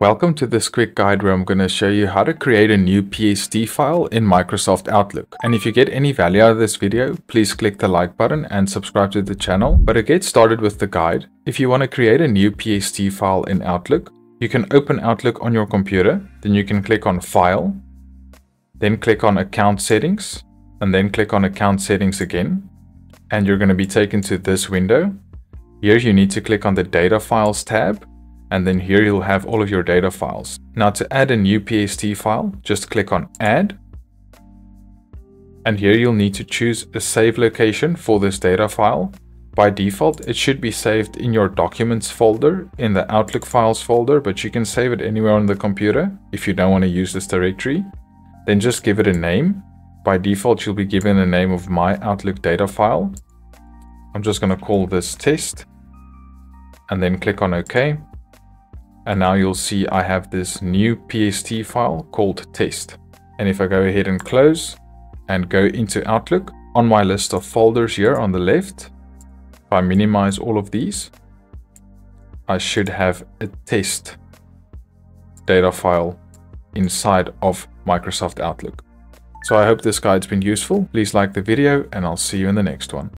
Welcome to this quick guide where I'm going to show you how to create a new PST file in Microsoft Outlook. And if you get any value out of this video, please click the like button and subscribe to the channel. But to get started with the guide, if you want to create a new PST file in Outlook, you can open Outlook on your computer, then you can click on File, then click on Account Settings, and then click on Account Settings again. And you're going to be taken to this window. Here you need to click on the Data Files tab. And then here you'll have all of your data files. Now to add a new PST file, just click on Add. And here you'll need to choose a save location for this data file. By default, it should be saved in your Documents folder in the Outlook Files folder, but you can save it anywhere on the computer if you don't want to use this directory. Then just give it a name. By default, you'll be given the name of My Outlook data file. I'm just going to call this Test. And then click on OK. And now you'll see I have this new PST file called test. And if I go ahead and close and go into Outlook, on my list of folders here on the left, if I minimize all of these, I should have a test data file inside of Microsoft Outlook. So I hope this guide's been useful. Please like the video and I'll see you in the next one.